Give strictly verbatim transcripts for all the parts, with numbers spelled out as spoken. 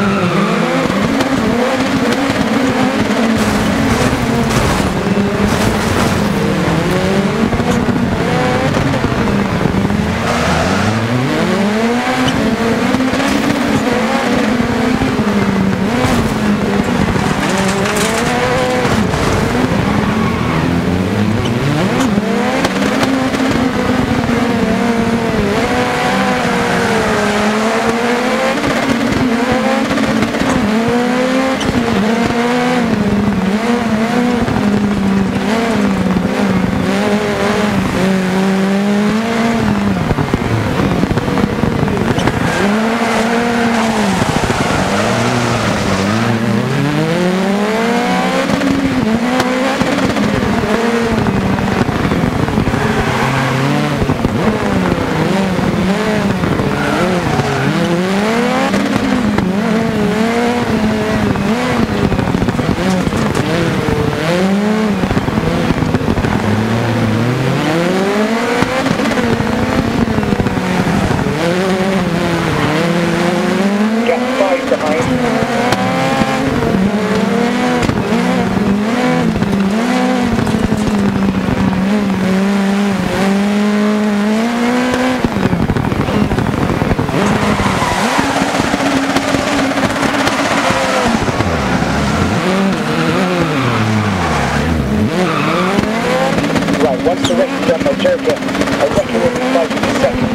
Once the rest is done, they'll jerk it. I reckon we'll be fighting in a second.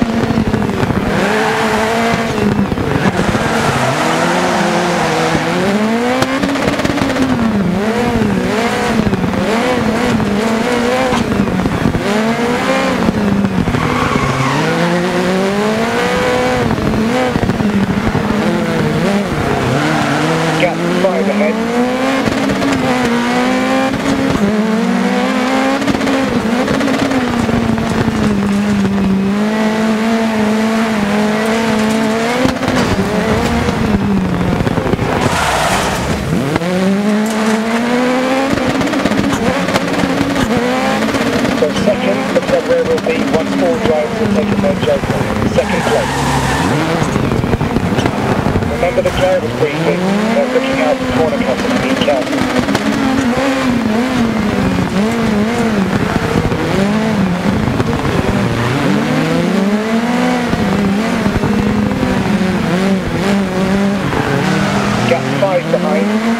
Gap five ahead. Second, looks like where we'll be once all drivers have taken their joker. Second place. Remember the drivers briefing, they're looking out for corner cuts and being careful. Gap five behind.